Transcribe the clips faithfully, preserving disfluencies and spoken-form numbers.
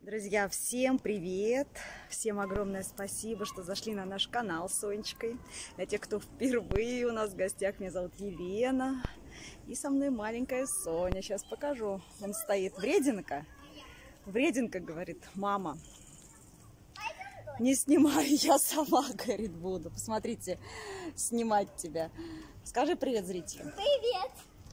Друзья, всем привет! Всем огромное спасибо, что зашли на наш канал с Сонечкой. Для тех, кто впервые у нас в гостях, меня зовут Елена. И со мной маленькая Соня. Сейчас покажу. Он стоит. Врединка. Врединка, говорит, мама. Не снимай, я сама, говорит, буду. Посмотрите, снимать тебя. Скажи привет зрителям. Привет!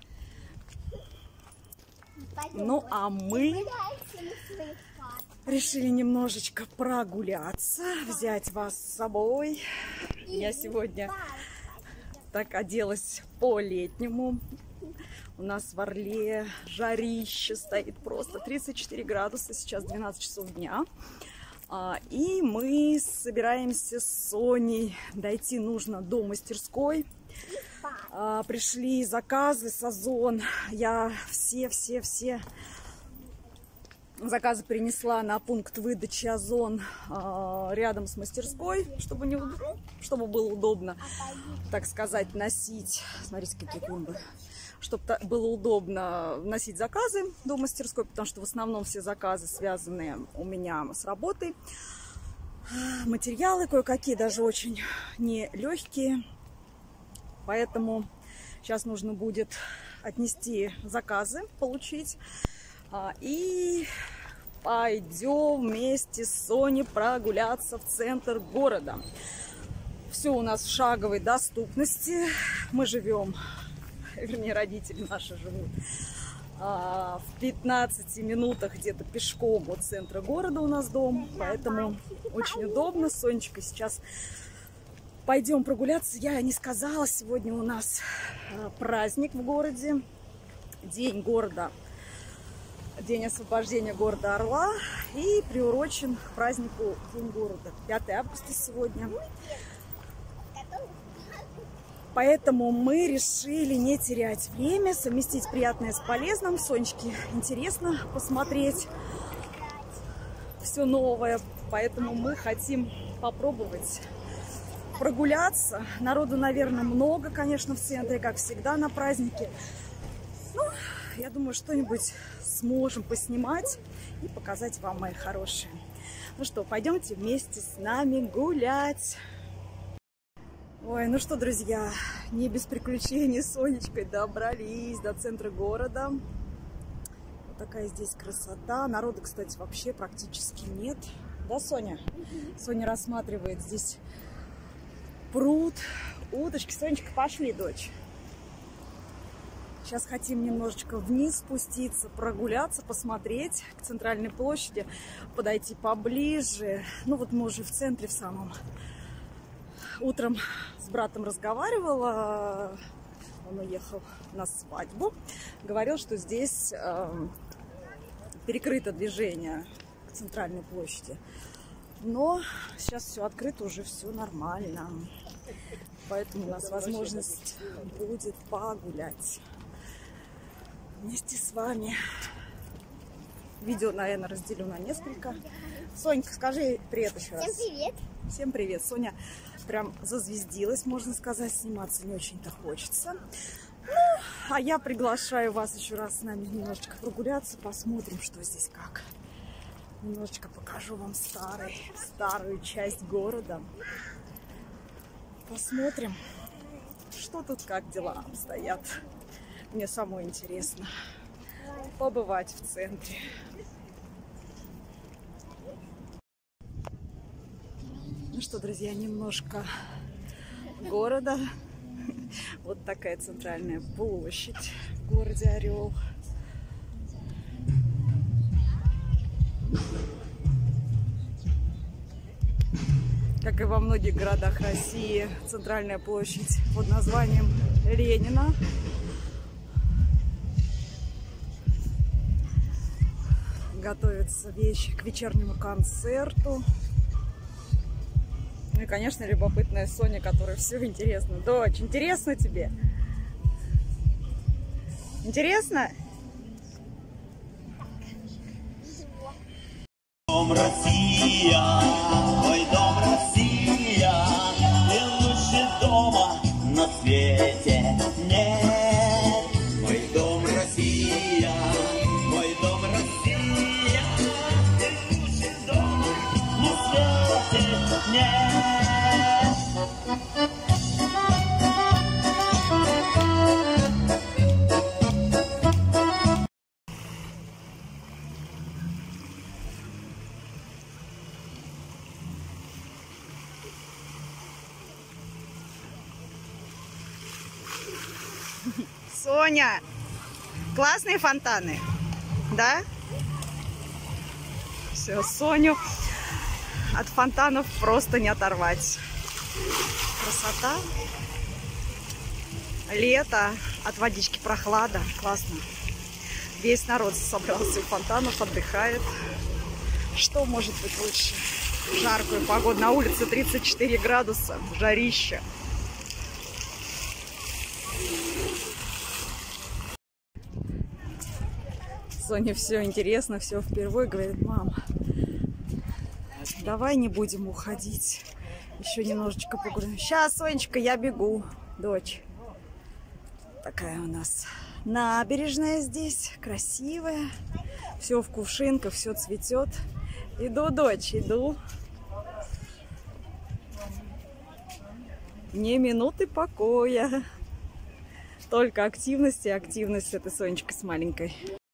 Ну, а мы решили немножечко прогуляться, взять вас с собой. Я сегодня так оделась по-летнему. У нас в Орле жарище стоит просто тридцать четыре градуса, сейчас двенадцать часов дня. И мы собираемся с Соней, дойти нужно до мастерской. Пришли заказы с Озон. Я все-все-все заказы принесла на пункт выдачи Озон рядом с мастерской, чтобы, не, чтобы было удобно, так сказать, носить. Смотрите, какие клумбы. Чтобы было удобно носить заказы до мастерской, потому что в основном все заказы связаны у меня с работой. Материалы кое-какие даже очень нелегкие. Поэтому сейчас нужно будет отнести заказы, получить. И пойдем вместе с Соней прогуляться в центр города. Все у нас в шаговой доступности. Мы живем, вернее, родители наши живут в пятнадцати минутах где-то пешком от центра города у нас дом. Поэтому очень удобно. С Сонечкой сейчас пойдем прогуляться. Я не сказала, сегодня у нас праздник в городе. День города. День освобождения города Орла. И приурочен к празднику День города. пятое августа сегодня. Поэтому мы решили не терять время, совместить приятное с полезным. Сонечке интересно посмотреть все новое. Поэтому мы хотим попробовать прогуляться. Народу, наверное, много, конечно, в центре, как всегда на празднике. Ну, я думаю, что-нибудь сможем поснимать и показать вам, мои хорошие. Ну что, пойдемте вместе с нами гулять. Ой, ну что, друзья, не без приключений с Сонечкой добрались до центра города. Вот такая здесь красота. Народа, кстати, вообще практически нет. Да, Соня? Соня рассматривает здесь пруд, удочки. Сонечка, пошли, дочь. Сейчас хотим немножечко вниз спуститься, прогуляться, посмотреть к центральной площади, подойти поближе. Ну вот мы уже в центре в самом. Утром с братом разговаривала, он уехал на свадьбу, говорил, что здесь э, перекрыто движение к центральной площади. Но сейчас все открыто, уже все нормально. Поэтому у нас возможность будет погулять вместе с вами. Видео, наверное, разделю на несколько. Сонька, скажи привет еще раз. Всем привет. Всем привет. Соня прям зазвездилась, можно сказать. Сниматься не очень-то хочется. Ну, а я приглашаю вас еще раз с нами немножечко прогуляться. Посмотрим, что здесь как. Немножечко покажу вам старый, старую часть города. Посмотрим, что тут, как дела обстоят. Мне самое интересно побывать в центре. Ну что, друзья, немножко города. Вот такая центральная площадь в городе Орел. Как и во многих городах России, центральная площадь под названием Ленина. Готовятся вещи к вечернему концерту. Ну и, конечно, любопытная Соня, которой все интересно. Дочь, интересно тебе? Интересно? Дом Россия, ой, дом Россия, ты лучше дома на свете нет. Мой дом Россия, мой дом Россия, ты лучше Соня, классные фонтаны, да? Все, Соню от фонтанов просто не оторвать. Красота. Лето, от водички прохлада. Классно. Весь народ собрался у фонтанов, отдыхает. Что может быть лучше? Жаркую погоду. На улице тридцать четыре градуса. Жарища. Соне все интересно, все впервые. Говорит: мам, давай не будем уходить. Еще немножечко погуляем. Сейчас, Сонечка, я бегу. Дочь. Такая у нас набережная здесь. Красивая. Все в кувшинках, все цветет. Иду, дочь, иду. Ни минуты покоя. Только активность и активность с этой Сонечкой с маленькой.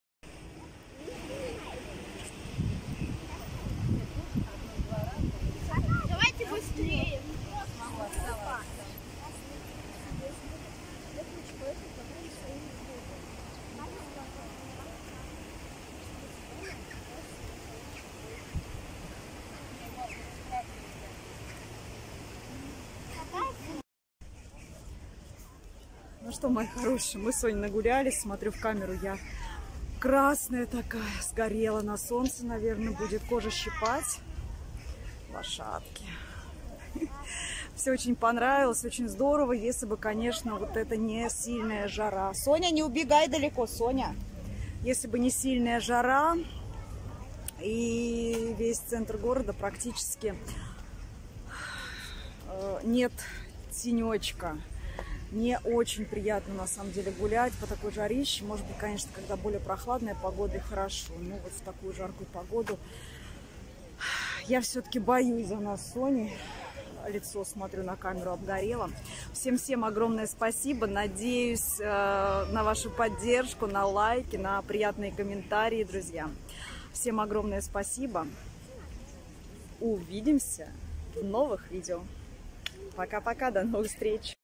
Давайте быстрее. Ну что, мои хорошие, мы с Соней нагулялись. Смотрю в камеру, я красная такая, сгорела на солнце, наверное, будет кожа щипать. Лошадки. Все очень понравилось, очень здорово, если бы, конечно, вот это не сильная жара. Соня, не убегай далеко, Соня. Если бы не сильная жара, и весь центр города практически нет тенечка. Мне очень приятно, на самом деле, гулять по такой жарище. Может быть, конечно, когда более прохладная погода, и хорошо. Но вот в такую жаркую погоду я все-таки боюсь за нас с Соней. Лицо, смотрю, на камеру обгорело. Всем-всем огромное спасибо. Надеюсь э, на вашу поддержку, на лайки, на приятные комментарии, друзья. Всем огромное спасибо. Увидимся в новых видео. Пока-пока, до новых встреч.